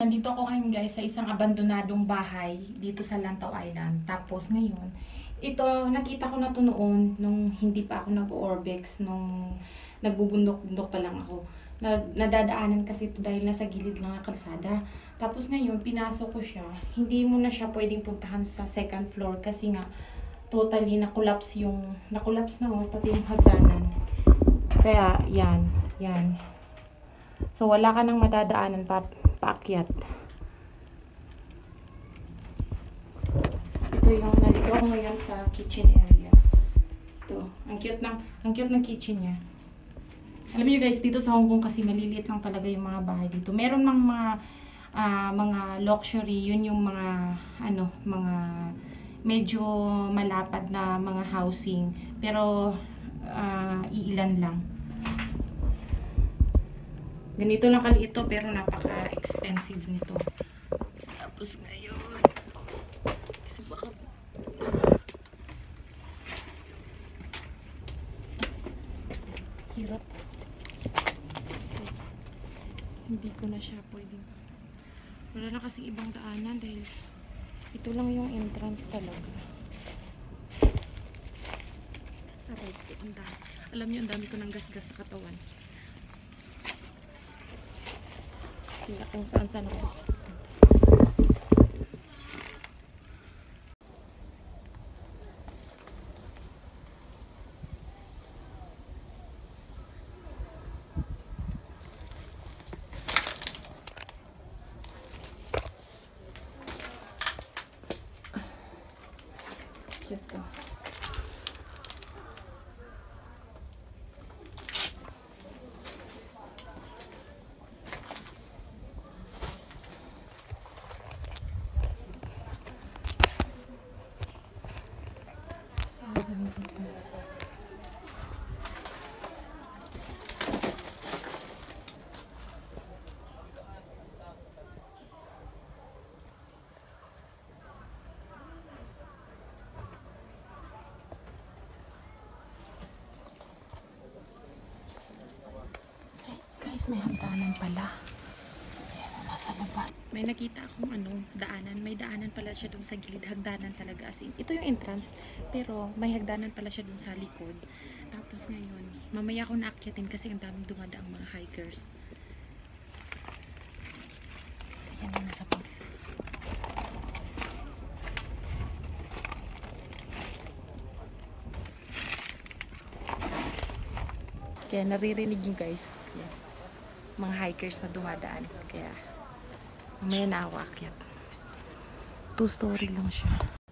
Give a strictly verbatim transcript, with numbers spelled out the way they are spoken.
Nandito ako ngayon guys sa isang abandonadong bahay dito sa Lantaw Island. Tapos ngayon, ito nakita ko na to noon nung hindi pa ako nag-orbex, nung nagbubundok-bundok pa lang ako. Na, nadadaanan kasi ito dahil nasa gilid lang ang kalsada. Tapos ngayon, pinasok ko siya. Hindi mo na siya pwedeng puntahan sa second floor kasi nga totally na-collapse yung, na-collapse na oh, pati yung hagdanan. Kaya, yan, yan. So, wala ka nang madadaanan pa, paakyat. Ito yung, nandito ako ngayon sa kitchen area. Ito, ang cute ng, ang cute ng kitchen niya. Alam niyo guys, dito sa Hong Kong kasi maliliit lang talaga yung mga bahay dito. Meron ng mga, uh, mga luxury, yun yung mga, ano, mga medyo malapad na mga housing. Pero, uh, iilan lang. Ganito lang kaliit ito pero napaka-expensive nito. Tapos ngayon, kasi baka hirap. Kasi hindi ko na siya pwedeng. Wala na kasing ibang daanan dahil ito lang yung entrance talaga. Aray ko, ang dami. Alam niyo, ang dami ko ng gasgas sa katawan. Sila kung saan saan ako. Cute to. May hagdanan pala. Ayan, nasa labas. May nakita akong ano, daanan. May daanan pala siya dun sa gilid. Hagdanan talaga. As in, ito yung entrance. Pero may hagdanan pala siya dun sa likod. Tapos ngayon, mamaya ako naakyatin kasi ang daming dumadaang mga hikers. Ayan na nasa pang. Kaya naririnig nyo guys. Ayan. Mga hikers na dumadaan. Kaya mamaya na ako akyat. Two story lang siya.